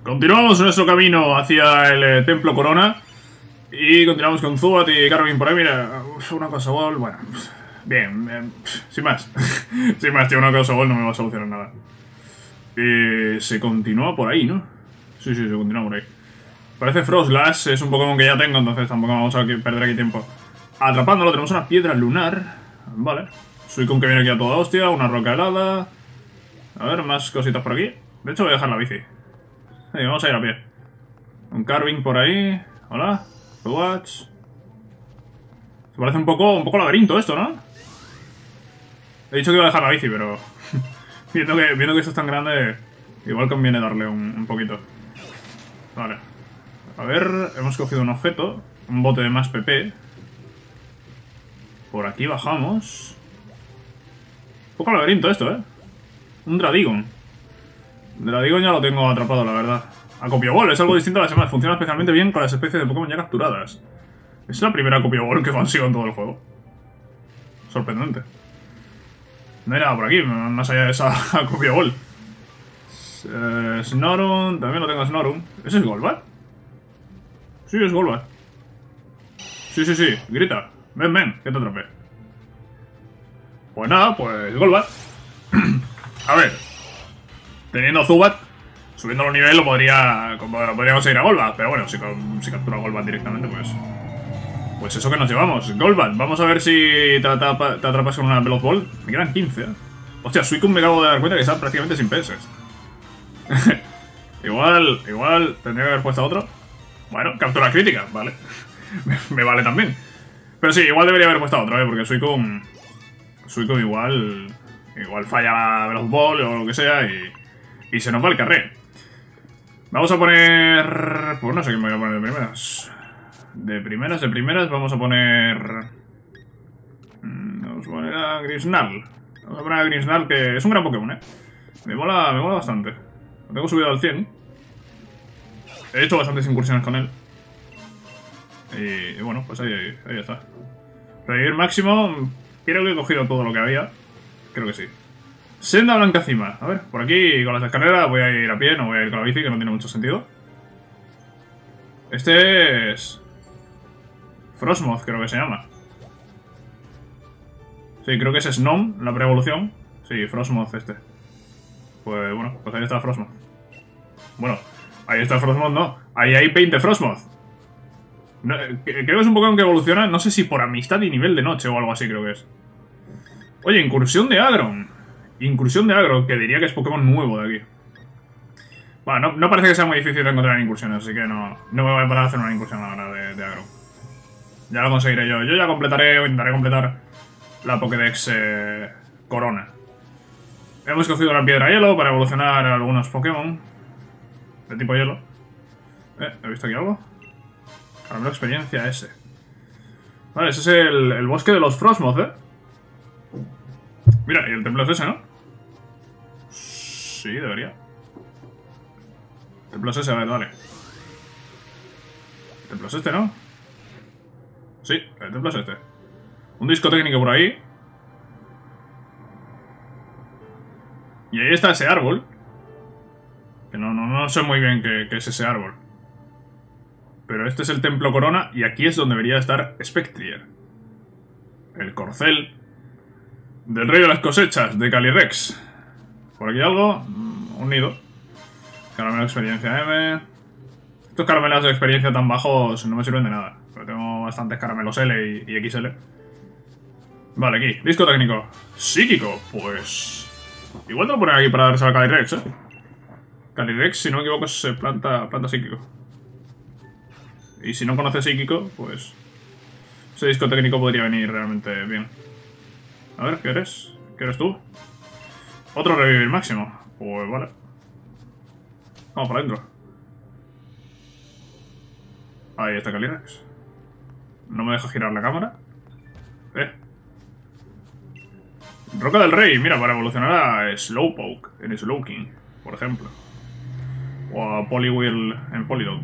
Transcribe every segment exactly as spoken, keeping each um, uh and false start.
Continuamos nuestro camino hacia el eh, Templo Corona. Y continuamos con Zubat y Carvin por ahí. Mira, una cosa Ball, bueno, bien, bien, sin más. Sin más, tío, una cosa Ball no me va a solucionar nada. Eh, se continúa por ahí, ¿no? Sí, sí, se continúa por ahí. Parece Frostlass, es un Pokémon que ya tengo, entonces tampoco vamos a perder aquí tiempo atrapándolo. Tenemos una piedra lunar. Vale. Suicune que viene aquí a toda hostia, una roca helada. A ver, más cositas por aquí. De hecho voy a dejar la bici. Sí, vamos a ir a pie. Un Carvin por ahí. Hola. Watch. Se parece un poco, un poco laberinto esto, ¿no? He dicho que iba a dejar la bici, pero viendo que, viendo que esto es tan grande, igual conviene darle un, un poquito. Vale. A ver, hemos cogido un objeto, un bote de más P P. Por aquí bajamos. Un poco laberinto esto, ¿eh? Un Dradigon. Dradigon ya lo tengo atrapado, la verdad. Acopio Ball es algo distinto a las demás. Funciona especialmente bien con las especies de Pokémon ya capturadas. Es la primera Acopio Ball que consigo en todo el juego. Sorprendente. No hay nada por aquí, más allá de esa Acopio Ball. Eh, Snorunt, también lo tengo Snorunt. ¿Ese es Golbat? Sí, es Golbat. Sí, sí, sí, grita. Ven, ven, que te atrapé. Pues nada, pues Golbat. A ver, teniendo Zubat, subiendo los niveles lo podría, lo podría conseguir a Golbat, pero bueno, si, si captura a Golbat directamente, pues... Pues eso que nos llevamos, Golbat. Vamos a ver si te, atrapa, te atrapas con una Veloz Ball. Me quedan quince, ¿eh? Hostia, Suicune me acabo de dar cuenta que está prácticamente sin P S. Igual, igual, tendría que haber puesto otro. Bueno, captura crítica, vale. me, me vale también. Pero sí, igual debería haber puesto otro, ¿eh? Porque Suicune... Suicune igual... Igual falla la Veloz Ball o lo que sea y... Y se nos va el carré. Vamos a poner... Pues no sé qué me voy a poner de primeras. De primeras, de primeras vamos a poner... Vamos a poner a Grinsnarl. Vamos a poner a Grinsnarl, que es un gran Pokémon, ¿eh? Me mola, me mola bastante. Lo tengo subido al cien. He hecho bastantes incursiones con él. Y, y bueno, pues ahí, ahí, ahí está. Revivir máximo. Creo que he cogido todo lo que había. Creo que sí. Senda Blanca Cima. A ver, por aquí con las escaleras voy a ir a pie, no voy a ir con la bici, que no tiene mucho sentido. Este es... Frostmoth, creo que se llama. Sí, creo que es Snom, la pre-evolución. Sí, Frostmoth este. Pues bueno, pues ahí está Frostmoth. Bueno, ahí está Frostmoth, no. Ahí hay veinte Frostmoth. No, creo que es un Pokémon que evoluciona, no sé si por amistad y nivel de noche o algo así, creo que es. Oye, incursión de Aggron. Incursión de Aggron, que diría que es Pokémon nuevo de aquí. Bueno, no, no parece que sea muy difícil de encontrar incursiones, así que no, no me voy a parar a hacer una incursión ahora de, de Aggron. Ya lo conseguiré yo. Yo ya completaré o intentaré completar la Pokédex eh, Corona. Hemos cogido la piedra hielo para evolucionar algunos Pokémon de tipo hielo. Eh, ¿he visto aquí algo? Caramelo experiencia ese. Vale, ese es el, el bosque de los Frostmoth, ¿eh? Mira, y el templo es ese, ¿no? Sí, debería. El templo es ese, a ver, dale. El templo es este, ¿no? Sí, el templo es este. Un disco técnico por ahí. Y ahí está ese árbol. Que no, no, no sé muy bien qué, qué es ese árbol. Pero este es el Templo Corona y aquí es donde debería estar Spectrier. El corcel del rey de las cosechas, de Calyrex. Por aquí algo. Un nido. Caramelo de experiencia M. Estos caramelos de experiencia tan bajos no me sirven de nada. Pero tengo bastantes caramelos L y, y X L. Vale, aquí. Disco técnico. Psíquico. Pues... Igual te lo ponen aquí para darse a Calyrex, ¿eh? Calyrex, si no me equivoco, es planta, planta psíquico. Y si no conoces psíquico, pues... Ese disco técnico podría venir realmente bien. A ver, ¿qué eres? ¿Qué eres tú? Otro revivir máximo. Pues vale. Vamos para adentro. Ahí está Calyrex. No me deja girar la cámara. Eh. Roca del Rey. Mira, para evolucionar a Slowpoke en Slowking, por ejemplo. O a Poliwhirl en Polydog.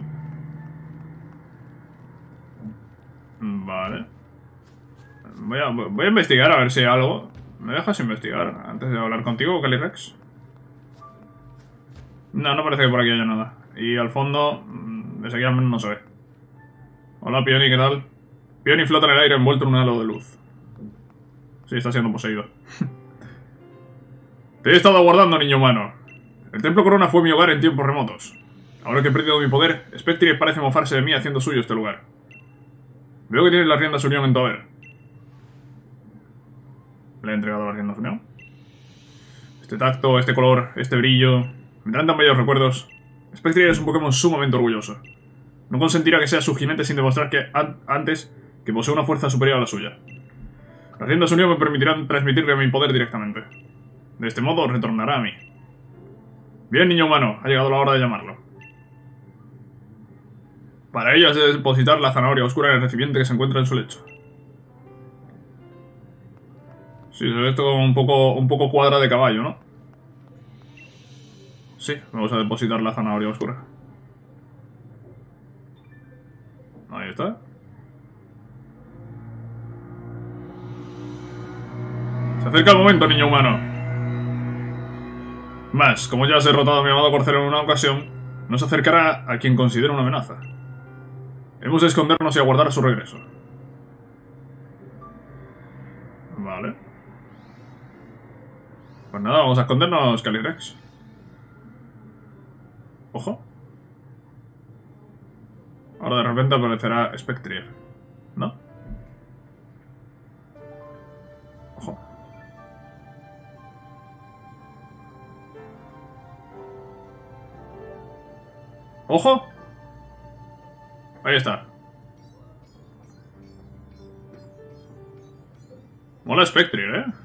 Vale. Voy a, voy a investigar a ver si hay algo. ¿Me dejas investigar antes de hablar contigo, Calyrex? No, no parece que por aquí haya nada. Y al fondo, desde aquí al menos no se ve. Hola, Pioni, ¿qué tal? Pioni flota en el aire envuelto en un halo de luz. Sí, está siendo poseído. Te he estado aguardando, niño humano. El Templo Corona fue mi hogar en tiempos remotos. Ahora que he perdido mi poder, Spectre parece mofarse de mí haciendo suyo este lugar. Veo que tienes las riendas Unión en tu haber. Le he entregado las riendas Unión. Este tacto, este color, este brillo... Me traen tan bellos recuerdos. Spectre es un Pokémon sumamente orgulloso. No consentirá que sea su jinete sin demostrar que an antes que posee una fuerza superior a la suya. Las riendas Unión me permitirán transmitirle mi poder directamente. De este modo retornará a mí. Bien, niño humano, ha llegado la hora de llamarlo. Para ello has de depositar la zanahoria oscura en el recipiente que se encuentra en su lecho. Sí, se ve esto como un poco, un poco cuadra de caballo, ¿no? Sí, vamos a depositar la zanahoria oscura. Ahí está. Se acerca el momento, niño humano. Más, como ya has derrotado a mi amado Corcel en una ocasión, nos acercará a quien considera una amenaza. Hemos de escondernos y aguardar su regreso. Vale. Pues nada, vamos a escondernos, Calyrex. Ojo. Ahora de repente aparecerá Spectrier, ¿no? Ojo. ¡Ojo! Ahí está. Mola Spectrier, ¿eh?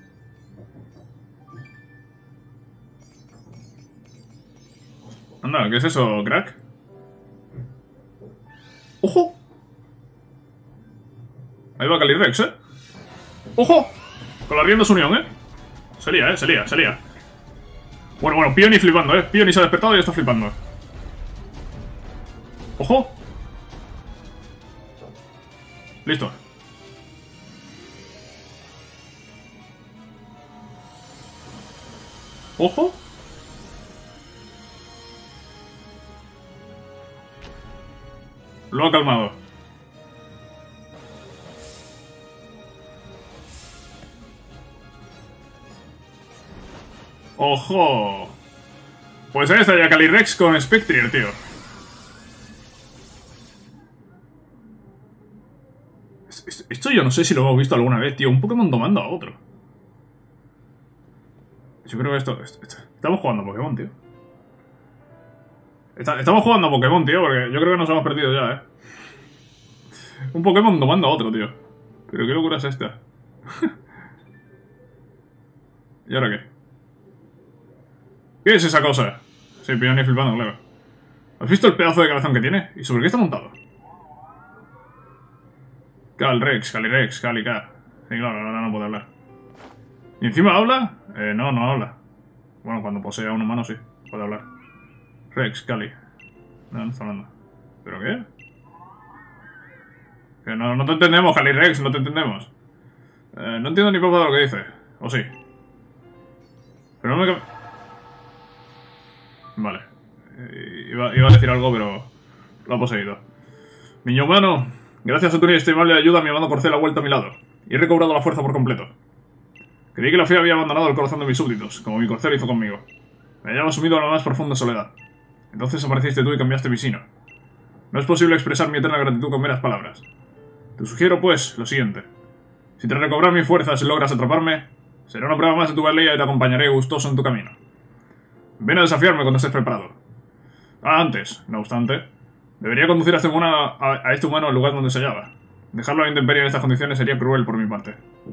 Anda, ¿qué es eso, crack? ¡Ojo! Ahí va Calyrex, ¿eh? ¡Ojo! Con las riendas Unión, ¿eh? Se lía, ¿eh? Se lía, se lía. Bueno, bueno, Pioni flipando, ¿eh? Pioni se ha despertado y está flipando. ¡Ojo! Listo. ¡Ojo! Lo ha calmado. ¡Ojo! Pues ahí está ya Calyrex con Spectrier, tío. Esto yo no sé si lo hemos visto alguna vez, tío. Un Pokémon domando a otro. Yo creo que esto... esto, esto estamos jugando a Pokémon, tío. Está, estamos jugando a Pokémon, tío, porque yo creo que nos hemos perdido ya, ¿eh? Un Pokémon domando a otro, tío. Pero qué locura es esta. ¿Y ahora qué? ¿Qué es esa cosa? Sí, Pioni flipando, claro. ¿Has visto el pedazo de cabezón que tiene? ¿Y sobre qué está montado? Calyrex, Calyrex, Calicar. Sí, claro, ahora no puede hablar. ¿Y encima habla? Eh, no, no habla. Bueno, cuando posee a un humano sí, puede hablar. Rex, Cali. No, no está hablando. ¿Pero qué? Que no, no te entendemos, Calyrex, no te entendemos. Eh, no entiendo ni poco de lo que dice. ¿O sí? Pero no me... Vale. Eh, iba, iba a decir algo, pero... lo ha poseído. Niño humano, gracias a tu inestimable ayuda, mi amado Corcel ha vuelto a mi lado. Y he recobrado la fuerza por completo. Creí que la fe había abandonado el corazón de mis súbditos, como mi Corcel hizo conmigo. Me hallaba sumido a la más profunda soledad. Entonces apareciste tú y cambiaste mi sino. No es posible expresar mi eterna gratitud con meras palabras. Te sugiero, pues, lo siguiente. Si tras recobrar mis fuerzas logras atraparme, será una prueba más de tu valía y te acompañaré gustoso en tu camino. Ven a desafiarme cuando estés preparado. Ah, antes, no obstante, debería conducir a este humano, a, a este humano al lugar donde se hallaba. Dejarlo a la intemperie en estas condiciones sería cruel por mi parte.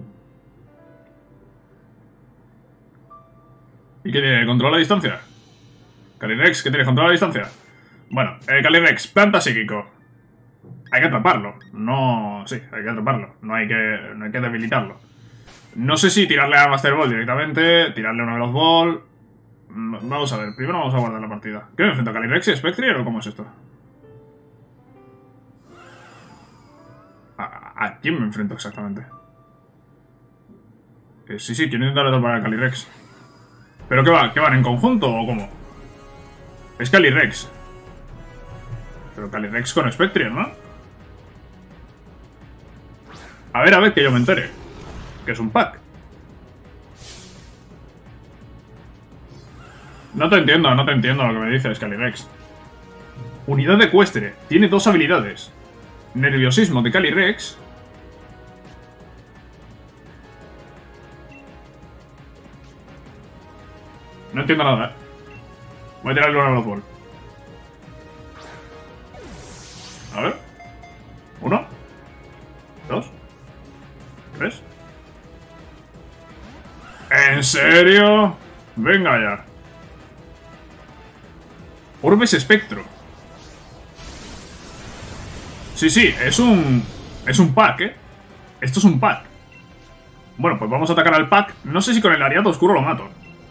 ¿Y qué tiene? ¿Control a distancia? Calyrex, ¿qué tiene? ¿Control a distancia? Bueno, eh, Calyrex, planta psíquico. Hay que atraparlo. No... Sí, hay que atraparlo. No hay que, no hay que debilitarlo. No sé si tirarle a Master Ball directamente, tirarle una Veloz Ball... Vamos a ver, primero vamos a guardar la partida. ¿Qué me enfrento a Calyrex y Spectrier o cómo es esto? ¿A, a quién me enfrento exactamente? Eh, sí, sí, quiero intentar atrapar a Calyrex. ¿Pero qué va? ¿Qué van? ¿En conjunto o cómo? Es Calyrex. Pero Calyrex con Spectrier, ¿no? A ver, a ver, que yo me entere. Que es un pack. No te entiendo, no te entiendo lo que me dices, Calyrex. Unidad ecuestre. Tiene dos habilidades. Nerviosismo de Calyrex. No entiendo nada, ¿eh? Voy a tirarle una Blood Ball. A ver. Uno. Dos. Tres. ¿En serio? Venga ya. Orbes Espectro. Sí, sí, es un... Es un pack, ¿eh? Esto es un pack. Bueno, pues vamos a atacar al pack. No sé si con el Ariato Oscuro lo mato.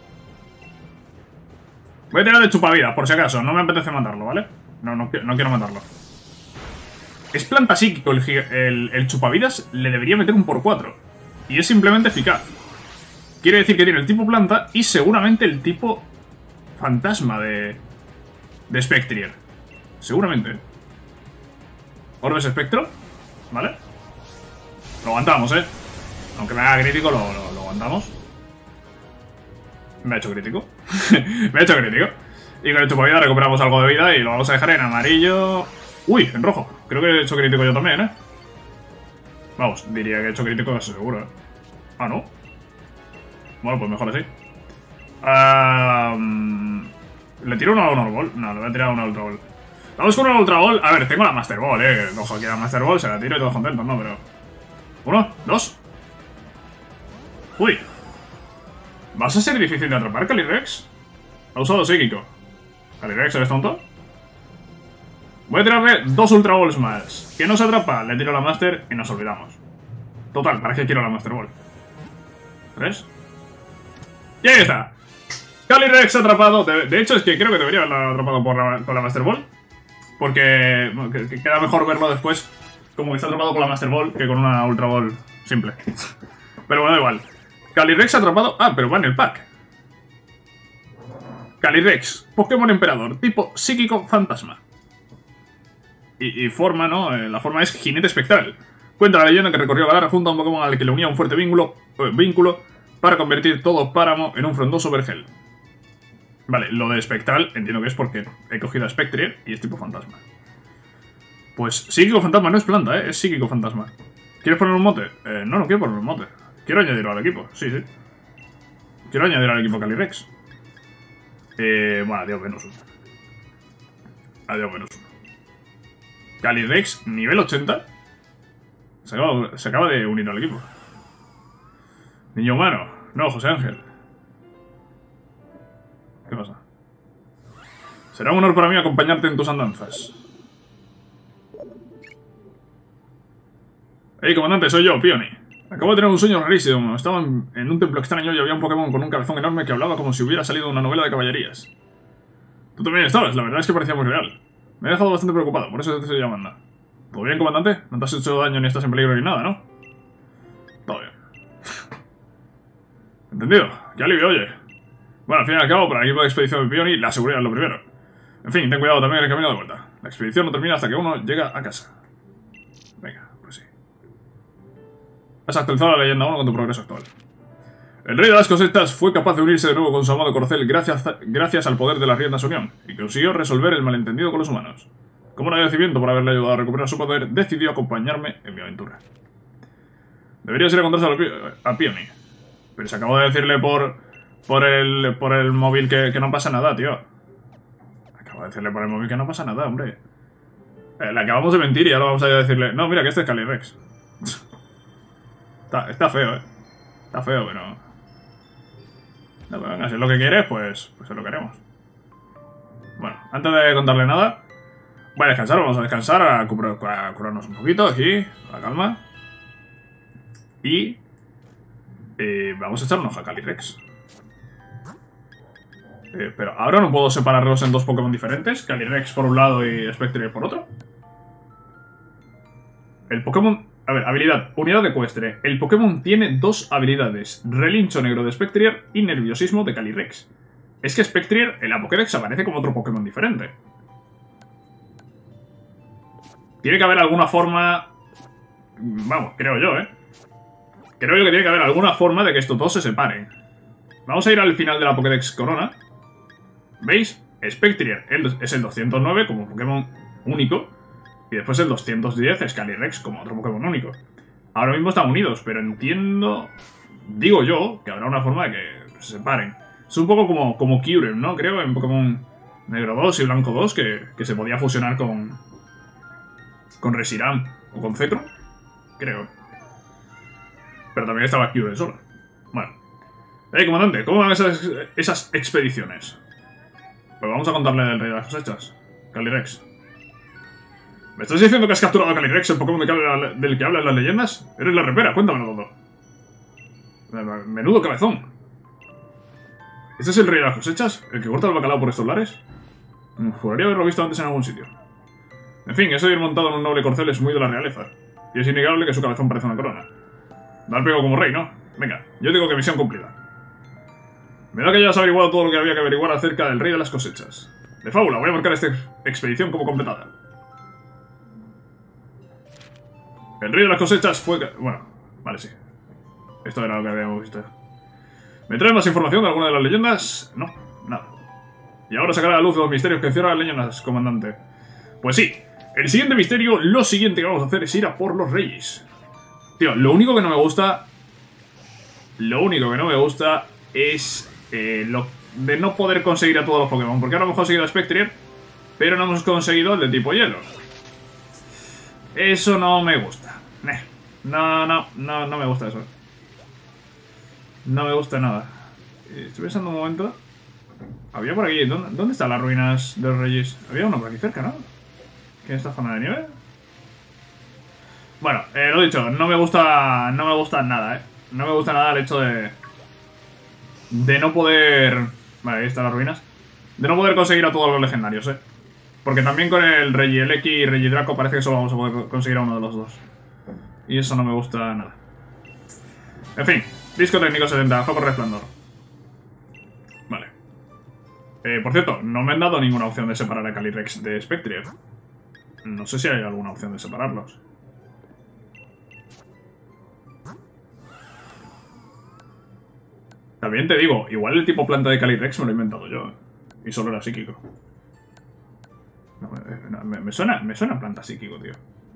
Voy a tirar de chupavidas, por si acaso. No me apetece matarlo, ¿vale? No, no, no quiero matarlo. Es planta psíquico el, el, el chupavidas. Le debería meter un por cuatro. Y es simplemente eficaz. Quiere decir que tiene el tipo planta y seguramente el tipo fantasma de... De Spectrier. Seguramente. Orbes Espectro. ¿Vale? Lo aguantamos, ¿eh? Aunque me haga crítico, lo, lo, lo aguantamos. Me ha hecho crítico. Me ha hecho crítico. Y con el chupavidas recuperamos algo de vida y lo vamos a dejar en amarillo. Uy, en rojo. Creo que he hecho crítico yo también, ¿eh? Vamos, diría que he hecho crítico casi seguro, ¿eh? Ah, ¿no? Bueno, pues mejor así. Um, ¿Le tiro una Honor Ball? No, le voy a tirar una Ultra Ball. Vamos con una Ultra Ball. A ver, tengo la Master Ball, ¿eh? Cojo aquí la Master Ball, se la tiro y todos contentos, ¿no? Pero... Uno, dos. Uy. ¿Vas a ser difícil de atrapar, Calyrex? Ha usado psíquico. ¿Calyrex, eres tonto? Voy a tirarle dos Ultra Balls más. ¿Quién nos atrapa? Le tiro la Master y nos olvidamos. Total, ¿para qué quiero la Master Ball? ¿Tres? Y ahí está. Calyrex atrapado. De, de hecho, es que creo que debería haberlo atrapado por la, con la Master Ball. Porque bueno, que, que queda mejor verlo después como que está atrapado con la Master Ball que con una Ultra Ball simple. Pero bueno, da igual. Calyrex atrapado... Ah, pero va en el pack. Calyrex, Pokémon Emperador, tipo psíquico fantasma. Y, y forma, ¿no? Eh, la forma es jinete espectral. Cuenta la leyenda que recorrió Galar junto a un Pokémon al que le unía un fuerte vínculo, eh, vínculo para convertir todo páramo en un frondoso vergel. Vale, lo de espectral entiendo que es porque he cogido a Spectrier y es tipo fantasma. Pues psíquico fantasma no es planta, ¿eh? Es psíquico fantasma. ¿Quieres poner un mote? Eh, no, no quiero poner un mote. Quiero añadirlo al equipo, sí, sí. Quiero añadir al equipo Calyrex. Eh, bueno, adiós menos uno. Adiós menos uno. Calyrex, nivel ochenta. Se acaba, se acaba de unir al equipo. Niño humano. No, José Ángel. ¿Qué pasa? Será un honor para mí acompañarte en tus andanzas. Hey, comandante, soy yo, Peony. Acabo de tener un sueño rarísimo. Estaba en, en un templo extraño y había un Pokémon con un cabezón enorme que hablaba como si hubiera salido de una novela de caballerías. Tú también estabas, la verdad es que parecía muy real. Me ha dejado bastante preocupado, por eso te estoy llamando. ¿Todo bien, comandante? No te has hecho daño ni estás en peligro ni nada, ¿no? Todo bien. Entendido. Qué alivio, oye. Bueno, al fin y al cabo, para el equipo de expedición de Peony, la seguridad es lo primero. En fin, ten cuidado también en el camino de vuelta. La expedición no termina hasta que uno llega a casa. Venga, pues sí. Has actualizado la leyenda uno con tu progreso actual. El rey de las cosechas fue capaz de unirse de nuevo con su amado corcel gracias, gracias al poder de las riendas unión, y consiguió resolver el malentendido con los humanos. Como un agradecimiento por haberle ayudado a recuperar su poder, decidió acompañarme en mi aventura. Deberías ir a contárselo a Peony. Pero se acabó de decirle por, por, el, por el móvil que, que no pasa nada, tío. Acabo de decirle por el móvil que no pasa nada, hombre. Eh, le acabamos de mentir y ahora vamos a ir a decirle... No, mira, que este es Calyrex. está, está feo, eh. Está feo, pero... No, pero venga, si es lo que quieres, pues, pues es lo que haremos. Bueno, antes de contarle nada... Voy a descansar, vamos a descansar, a, curar, a curarnos un poquito aquí, a la calma. Y... Eh, vamos a echar un ojo a Calyrex. Eh, pero ahora no puedo separarlos en dos Pokémon diferentes. Calyrex por un lado y Spectrier por otro. El Pokémon... A ver, habilidad. Unidad ecuestre. El Pokémon tiene dos habilidades. Relincho negro de Spectrier y nerviosismo de Calyrex. Es que Spectrier en la Pokédex aparece como otro Pokémon diferente. Tiene que haber alguna forma... Vamos, creo yo, ¿eh? Creo yo que tiene que haber alguna forma de que estos dos se separen. Vamos a ir al final de la Pokédex Corona. ¿Veis? Spectrier es el doscientos nueve como Pokémon único. Y después el doscientos diez es Calyrex como otro Pokémon único. Ahora mismo están unidos, pero entiendo... Digo yo que habrá una forma de que se separen. Es un poco como, como Kyurem, ¿no? Creo en Pokémon Negro dos y Blanco dos que, que se podía fusionar con... Con Reshiram o con Cetro. Creo. Pero también estaba Kyurem solo. Bueno. Eh, comandante, ¿cómo van esas, esas expediciones? Pues vamos a contarle del rey de las cosechas. Calyrex. ¿Me estás diciendo que has capturado a Calyrex, el Pokémon de que habla, del que hablan las leyendas? Eres la repera, cuéntamelo todo. Menudo cabezón. ¿Este es el rey de las cosechas? ¿El que corta el bacalao por estos lares? Juraría haberlo visto antes en algún sitio. En fin, eso de ir montado en un noble corcel es muy de la realeza. Y es innegable que su cabezón parece una corona. Dar pego como rey, ¿no? Venga, yo digo que misión cumplida. Me da que ya has averiguado todo lo que había que averiguar acerca del rey de las cosechas. De fábula, voy a marcar esta expedición como completada. El rey de las cosechas fue... Bueno, vale, sí. Esto era lo que habíamos visto. ¿Me trae más información de alguna de las leyendas? No, nada. Y ahora sacará a la luz los misterios que encierran las leyendas, comandante. Pues sí, el siguiente misterio, lo siguiente que vamos a hacer es ir a por los reyes. Tío, lo único que no me gusta... Lo único que no me gusta es... Eh, lo de no poder conseguir a todos los Pokémon. Porque ahora hemos conseguido a Spectrier, pero no hemos conseguido el de tipo hielo. Eso no me gusta. No, no, no, no me gusta eso. No me gusta nada. Estoy pensando un momento. Había por aquí... ¿Dónde, ¿dónde están las ruinas de los reyes? Había uno por aquí cerca, ¿no? ¿Qué es esta zona de nieve? Bueno, eh, lo dicho, no me gusta... No me gusta nada, ¿eh? No me gusta nada el hecho de... De no poder... Vale, ahí están las ruinas. De no poder conseguir a todos los legendarios, ¿eh? Porque también con el Regieleki y Regidraco parece que solo vamos a poder conseguir a uno de los dos. Y eso no me gusta nada. En fin, disco técnico setenta, foco resplandor. Vale. Eh, por cierto, no me han dado ninguna opción de separar a Calyrex de Spectrier. No sé si hay alguna opción de separarlos. También te digo, igual el tipo planta de Calyrex me lo he inventado yo. Y solo era psíquico. No, me, me, me suena, me suena planta psíquico, tío.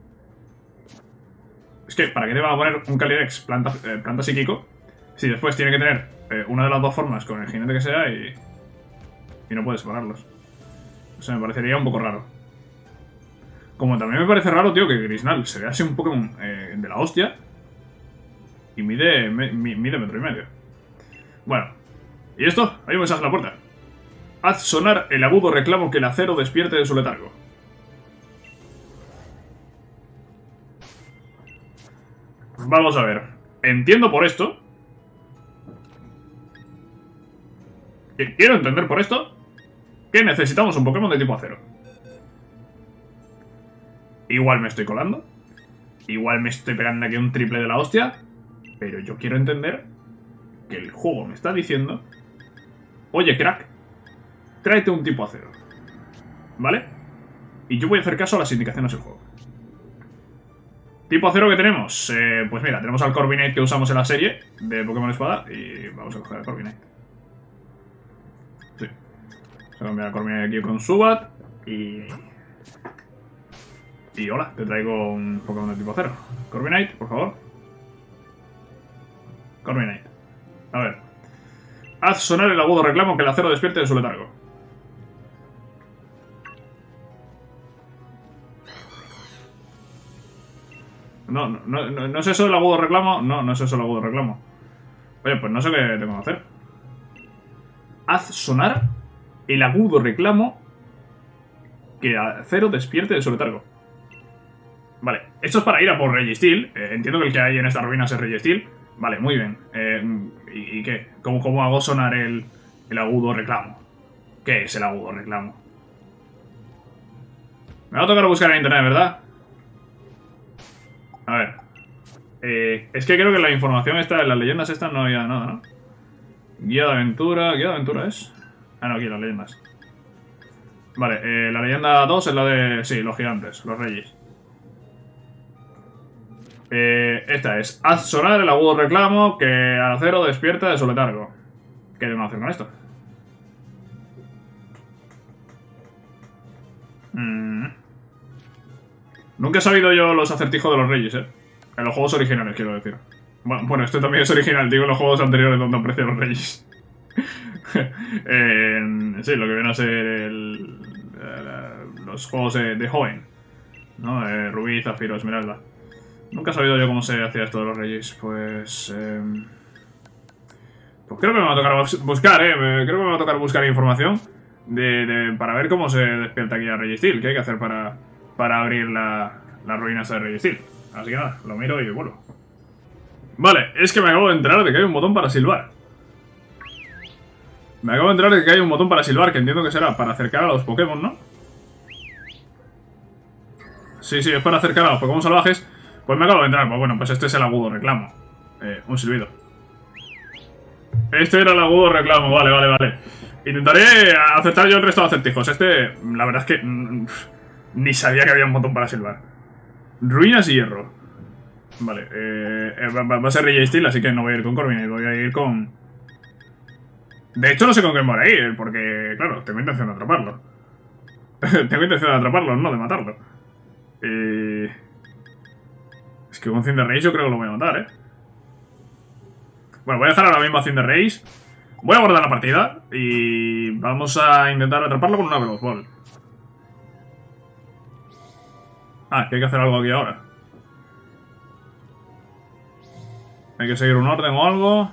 Es que, ¿para qué te va a poner un Calyrex planta, eh, planta psíquico? Si después tiene que tener eh, una de las dos formas con el jinete que sea y... Y no puedes separarlos. O sea, me parecería un poco raro. Como también me parece raro, tío, que Grisnal se vea así un Pokémon eh, de la hostia. Y mide, me, mide metro y medio. Bueno. ¿Y esto? Hay un mensaje en la puerta. Haz sonar el agudo reclamo que el acero despierte de su letargo. Vamos a ver. Entiendo por esto. Quiero entender por esto que necesitamos un Pokémon de tipo acero. Igual me estoy colando. Igual me estoy pegando aquí un triple de la hostia. Pero yo quiero entender que el juego me está diciendo: oye, crack, tráete un tipo acero. ¿Vale? Y yo voy a hacer caso a las indicaciones del juego. Tipo acero que tenemos. Eh, pues mira, tenemos al Corviknight que usamos en la serie de Pokémon Espada. Y vamos a coger al Corviknight. Sí. Vamos a cambiar al Corviknight aquí con Zubat. Y... Y hola, te traigo un Pokémon de tipo acero. Corviknight, por favor. Corviknight. A ver. Haz sonar el agudo reclamo que el acero despierte de su letargo. No, no, no, no es eso el agudo reclamo. No, no es eso el agudo reclamo. Oye, pues no sé qué tengo que hacer. Haz sonar el agudo reclamo que el acero despierte de su letargo. Vale, esto es para ir a por Registeel. Eh, entiendo que el que hay en estas ruinas es Registeel. Vale, muy bien. Eh, ¿y, ¿Y qué? ¿Cómo, ¿Cómo hago sonar el, el agudo reclamo? ¿Qué es el agudo reclamo? Me va a tocar buscar en internet, ¿verdad? A ver. Eh, es que creo que la información esta, en las leyendas estas no había nada, ¿no? Guía de aventura. ¿Guía de aventura es? Ah, no, aquí las leyendas. Vale, eh, la leyenda dos es la de... Sí, los gigantes, los reyes. Eh, esta es, haz sonar el agudo reclamo que Aracero despierta de su letargo. ¿Qué tengo que hacer con esto? Mm. Nunca he sabido yo los acertijos de los reyes, eh. En los juegos originales, quiero decir. Bueno, bueno, esto también es original, digo en los juegos anteriores donde aparecían los reyes. eh, sí, lo que viene a ser el, el, los juegos de, de Hoenn, ¿no? Eh, Rubí, Zafiro, Esmeralda. Nunca he sabido yo cómo se hacía esto de los reyes, pues... Eh, pues creo que me va a tocar buscar, eh. Creo que me va a tocar buscar información de, de, para ver cómo se despierta aquí a Rey Steel. ¿Qué hay que hacer para, para abrir la, las ruinas de Rey Steel? Así que nada, lo miro y vuelvo. Vale, es que me acabo de enterar de que hay un botón para silbar. Me acabo de enterar de que hay un botón para silbar, que entiendo que será para acercar a los Pokémon, ¿no? Sí, sí, es para acercar a los Pokémon salvajes. Pues me acabo de enterar, pues bueno, pues este es el agudo reclamo. Eh, un silbido. Este era el agudo reclamo, vale, vale, vale. Intentaré aceptar yo el resto de acertijos. Este, la verdad es que mmm, ni sabía que había un botón para silbar. Ruinas y hierro. Vale, eh, va, va a ser Rey Steel, así que no voy a ir con Corviknight, voy a ir con... De hecho no sé con quién voy a ir, porque, claro, tengo intención de atraparlo. Tengo intención de atraparlo, no de matarlo. Eh... Es que con Cinderace yo creo que lo voy a matar, ¿eh? Bueno, voy a dejar ahora mismo a Cinderace. Voy a guardar la partida y vamos a intentar atraparlo con una Veloz Ball. Ah, que hay que hacer algo aquí ahora. Hay que seguir un orden o algo.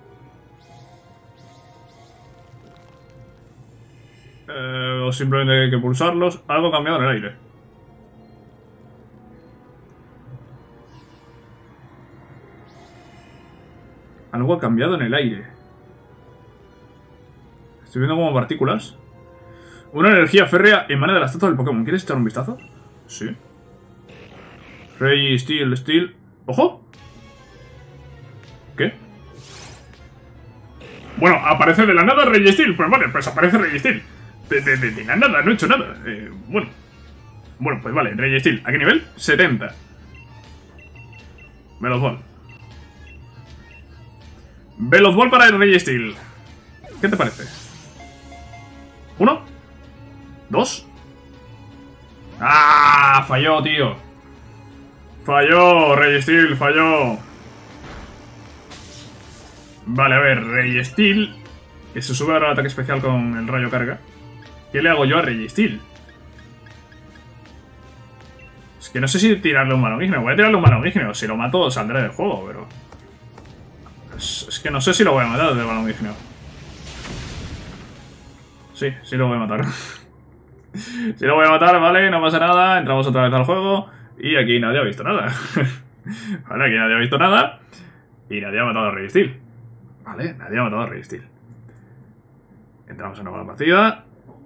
Eh, o simplemente hay que pulsarlos. Algo cambiado en el aire. Algo ha cambiado en el aire. Estoy viendo como partículas. Una energía férrea emana de la estatua del Pokémon. ¿Quieres echar un vistazo? Sí. Rey, Steel, Steel... ¡Ojo! ¿Qué? Bueno, aparece de la nada Rey Steel. Pues vale, pues aparece Rey Steel. De, de, de, de la nada, no he hecho nada. Eh, bueno. Bueno, pues vale, Rey Steel. ¿A qué nivel? setenta. Veloz Ball. Veloz Ball para el Rey Steel. ¿Qué te parece? ¿Uno? ¿Dos? ¡Ah! Falló, tío. Falló, Rey Steel, falló. Vale, a ver, Rey Steel, que se sube ahora al ataque especial con el rayo carga. ¿Qué le hago yo a Rey Steel? Es que no sé si tirarle un Malomígneo. Voy a tirarle un Malomígneo. Si lo mato, saldré del juego, pero... Es, es que no sé si lo voy a matar del Malomígneo. Sí, sí lo voy a matar. Sí lo voy a matar, vale, no pasa nada. Entramos otra vez al juego. Y aquí nadie ha visto nada. Vale, aquí nadie ha visto nada. Y nadie ha matado a Rey Steel. Vale, nadie ha matado a Rey Steel. Entramos en nueva partida.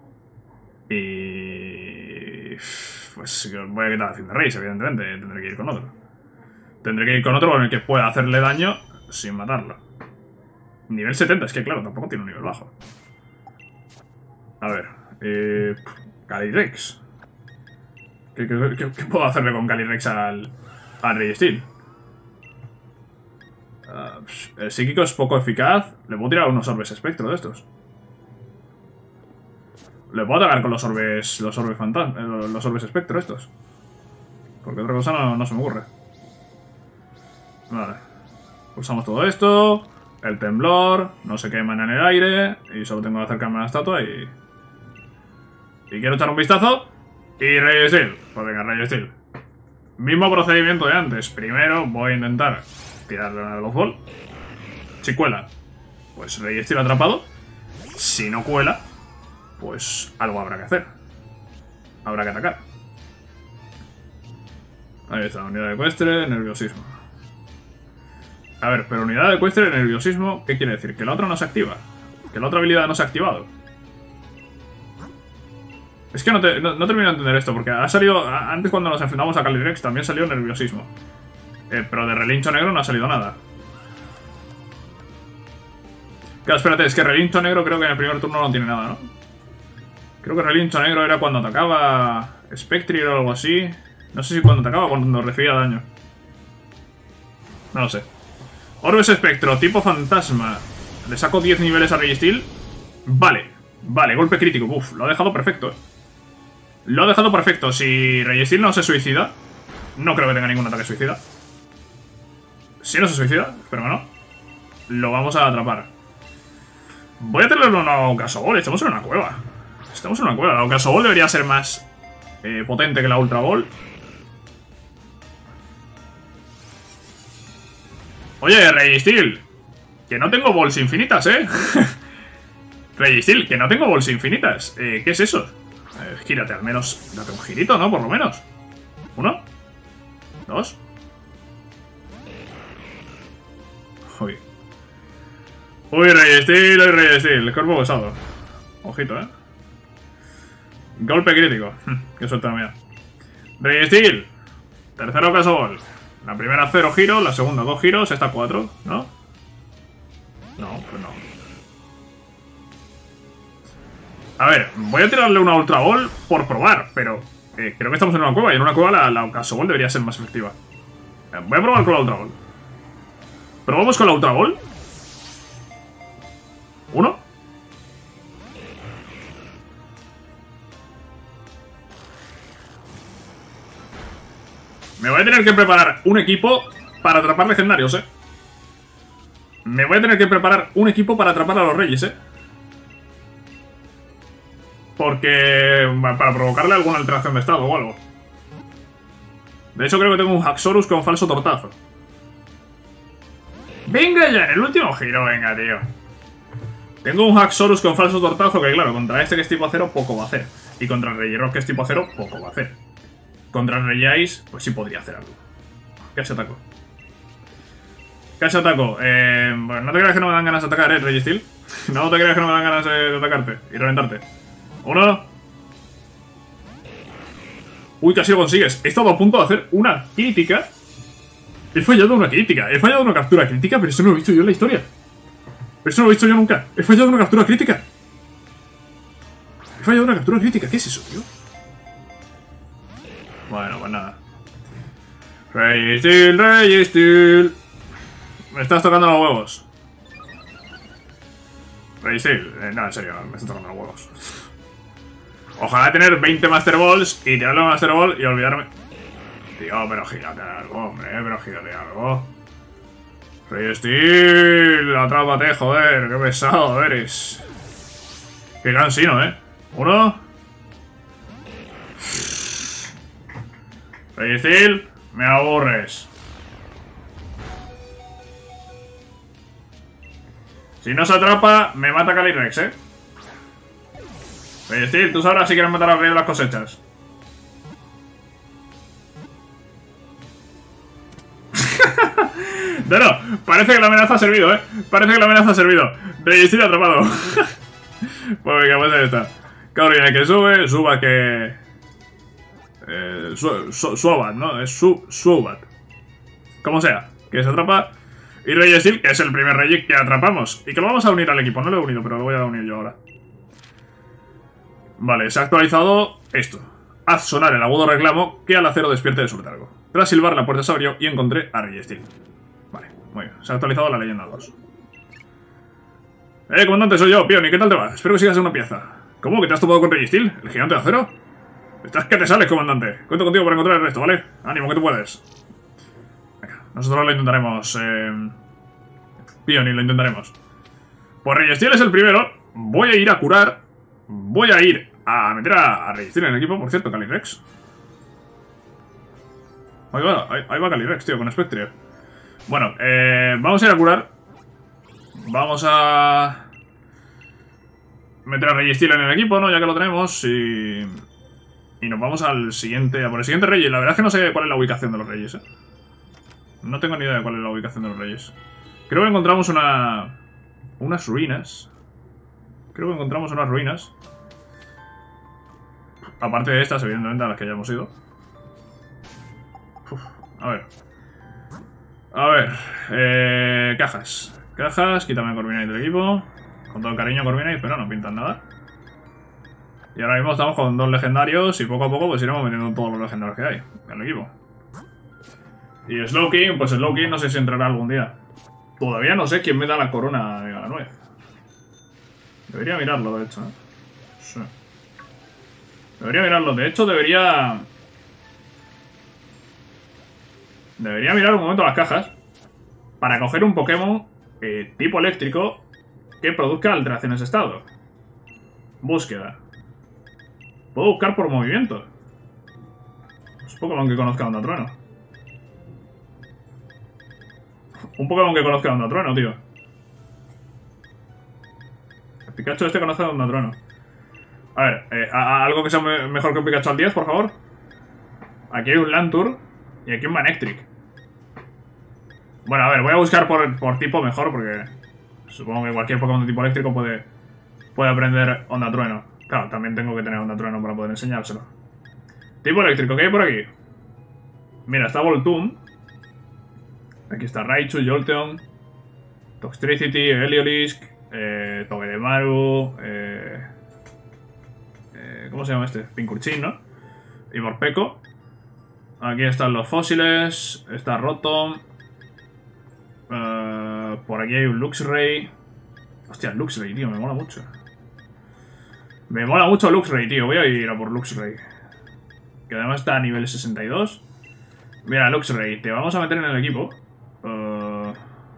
Y... Pues voy a quitar a Cinderace, evidentemente. Tendré que ir con otro. Tendré que ir con otro con el que pueda hacerle daño sin matarlo. Nivel setenta, es que claro, tampoco tiene un nivel bajo. A ver, eh... Calyrex. ¿Qué, qué, qué, qué puedo hacerle con Calyrex al, al Rey Steel? Uh, el psíquico es poco eficaz. Le puedo tirar unos orbes espectro de estos. Le puedo atacar con los orbes. Los orbes fantasma. Los orbes espectro estos. Porque otra cosa no, no se me ocurre. Vale. Pulsamos todo esto. El temblor. No se queman en el aire. Y solo tengo que acercarme a la estatua y... Y quiero echar un vistazo. Y Rey Steel. Pues venga, Rey Steel. Mismo procedimiento de antes. Primero voy a intentar tirarle una Veloz Ball. Si cuela, pues Rey Steel atrapado. Si no cuela, pues algo habrá que hacer. Habrá que atacar. Ahí está, unidad de ecuestre, nerviosismo. A ver, pero unidad de ecuestre, nerviosismo, ¿qué quiere decir? Que la otra no se activa. Que la otra habilidad no se ha activado. Es que no, te, no, no termino de entender esto, porque ha salido... Antes cuando nos enfrentamos a Calyrex también salió nerviosismo. Eh, pero de relincho negro no ha salido nada. Claro, espérate, es que relincho negro creo que en el primer turno no tiene nada, ¿no? Creo que relincho negro era cuando atacaba Spectre o algo así. No sé si cuando atacaba o cuando recibía daño. No lo sé. Orbes Espectro, tipo fantasma. Le saco diez niveles a Registeel. Vale, vale, golpe crítico. Uf, lo ha dejado perfecto, eh. Lo ha dejado perfecto. Si Registeel no se suicida, no creo que tenga ningún ataque suicida. Si no se suicida, espero que no, lo vamos a atrapar. Voy a tenerlo en una Ocaso Ball. Estamos en una cueva. Estamos en una cueva. La Ocaso Ball debería ser más eh, potente que la Ultra Ball. Oye, Registeel, que no tengo balls infinitas, ¿eh? Registeel, que no tengo balls infinitas. Eh, ¿Qué es eso? Eh, gírate, al menos date un girito, ¿no? Por lo menos. Uno. Dos. Uy. Uy, Registeel, uy, Registeel. El cuerpo pesado. Ojito, ¿eh? Golpe crítico. Qué suerte la mía. Registeel. Tercero Ocaso Ball. La primera cero giros, la segunda dos giros, esta cuatro, ¿no? No, pues no. A ver, voy a tirarle una Ultra Ball por probar, pero eh, creo que estamos en una cueva y en una cueva la, la Ocaso Ball debería ser más efectiva. Eh, voy a probar con la Ultra Ball. ¿Probamos con la Ultra Ball? ¿Uno? Me voy a tener que preparar un equipo para atrapar legendarios, eh. Me voy a tener que preparar un equipo para atrapar a los reyes, eh. Porque... para provocarle alguna alteración de estado o algo. De hecho creo que tengo un Haxorus con falso tortazo. Venga ya, en el último giro, venga, tío. Tengo un Haxorus con falso tortazo que, claro, contra este que es tipo acero poco va a hacer. Y contra el Regirock que es tipo acero poco va a hacer. Contra el Regice, pues sí podría hacer algo. Casi ataco. Casi ataco. Eh, bueno, no te creas que no me dan ganas de atacar, eh, Registeel. No te creas que no me dan ganas de atacarte y reventarte. Uno. Uy, casi lo consigues. He estado a punto de hacer una crítica. He fallado una crítica. He fallado una captura crítica, pero eso no lo he visto yo en la historia. Pero eso no lo he visto yo nunca. He fallado una captura crítica. He fallado una captura crítica. ¿Qué es eso, tío? Bueno, pues nada. Registeel, Registeel. Me estás tocando los huevos. Registeel. Eh, no, en serio, me estás tocando los huevos. Ojalá tener veinte Master Balls y tirarle a Master Ball y olvidarme. Tío, pero gírate algo, hombre, pero gírate algo. Registeel, atrápate, joder, qué pesado eres. Qué cansino, eh. Uno. Registeel, me aburres. Si no se atrapa, me mata Calyrex, eh. Registeel, tú sabrás si quieres matar al rey de las cosechas. No, no, parece que la amenaza ha servido, eh. Parece que la amenaza ha servido. Registeel atrapado. Pues venga, pues ahí está. Cabrón, que sube, suba que... Eh, su, su, Suobat, ¿no? Es su, Suobat. Como sea, que se atrapa. Y Registeel, que es el primer rey que atrapamos. Y que lo vamos a unir al equipo. No lo he unido, pero lo voy a unir yo ahora. Vale, se ha actualizado esto. Haz sonar el agudo reclamo que al acero despierte de su letargo. Tras silbar, la puerta se abrió y encontré a Registeel. Vale, muy bien. Se ha actualizado la leyenda dos. Eh, comandante, soy yo, Pion. ¿Y qué tal te va? Espero que sigas en una pieza. ¿Cómo? ¿Que te has topado con Registeel? ¿El gigante de acero? Estás que te sales, comandante. Cuento contigo para encontrar el resto, ¿vale? Ánimo, que tú puedes. Venga, nosotros lo intentaremos, eh... Pion, y lo intentaremos. Pues Registeel es el primero. Voy a ir a curar. Voy a ir a meter a, a Registeel en el equipo. Por cierto, Calyrex. Ahí va, ahí, ahí va Calyrex, tío, con Spectre. Bueno, eh, vamos a ir a curar. Vamos a... meter a Registeel en el equipo, ¿no? Ya que lo tenemos y... Y nos vamos al siguiente, a por el siguiente rey. La verdad es que no sé cuál es la ubicación de los reyes, ¿eh? No tengo ni idea de cuál es la ubicación de los reyes. Creo que encontramos una... unas ruinas. Creo que encontramos unas ruinas. Aparte de estas, evidentemente, a las que ya hemos ido. Uf, a ver. A ver. Eh, cajas. Cajas, quítame Corviknight del equipo. Con todo el cariño Corviknight, pero no pintan nada. Y ahora mismo estamos con dos legendarios y poco a poco pues iremos metiendo todos los legendarios que hay en el equipo. Y Slowking, pues Slowking no sé si entrará algún día. Todavía no sé quién me da la corona de Galanuez. Debería mirarlo, de hecho, ¿eh? Sí. Debería mirarlo. De hecho, debería... Debería mirar un momento las cajas para coger un Pokémon eh, tipo eléctrico que produzca alteraciones de estado. Búsqueda. Puedo buscar por movimiento. Es un Pokémon que conozca Onda Trueno. Un Pokémon que conozca Onda Trueno, tío. El Pikachu este conoce Onda Trueno. A ver, eh, a, a algo que sea me mejor que un Pikachu al diez, por favor. Aquí hay un Lantur y aquí un Manectric. Bueno, a ver, voy a buscar por, por tipo mejor, porque supongo que cualquier Pokémon de tipo eléctrico puede, puede aprender Onda Trueno. Claro, también tengo que tener Onda Trueno para poder enseñárselo. Tipo eléctrico, ¿qué hay por aquí? Mira, está Voltoon. Aquí está Raichu, Jolteon, Toxtricity, Heliolisk, eh, Togedemaru, eh, eh, ¿cómo se llama este? Pincurchin, ¿no? Y Morpeko. Aquí están los fósiles, está Rotom. Uh, por aquí hay un Luxray. Hostia, Luxray, tío, me mola mucho. Me mola mucho Luxray, tío. Voy a ir a por Luxray. Que además está a nivel sesenta y dos. Mira, Luxray, te vamos a meter en el equipo. Uh,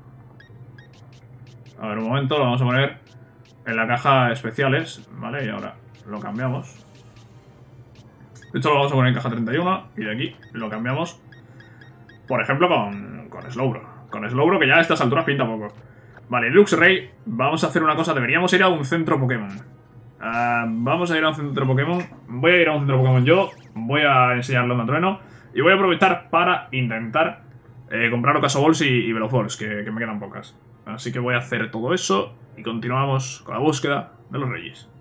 a ver, un momento, lo vamos a poner en la caja especiales. Vale, y ahora lo cambiamos. De hecho, lo vamos a poner en caja treinta y uno. Y de aquí lo cambiamos, por ejemplo, con, con Slowbro. Con Slowbro, que ya a estas alturas pinta poco. Vale, Luxray, vamos a hacer una cosa. Deberíamos ir a un centro Pokémon. Uh, vamos a ir a un centro Pokémon. Voy a ir a un centro Pokémon yo. Voy a enseñarle a Onda Trueno. Y voy a aprovechar para intentar eh, comprar Ocaso Balls y, y Veloforce, que, que me quedan pocas. Así que voy a hacer todo eso y continuamos con la búsqueda de los Reyes.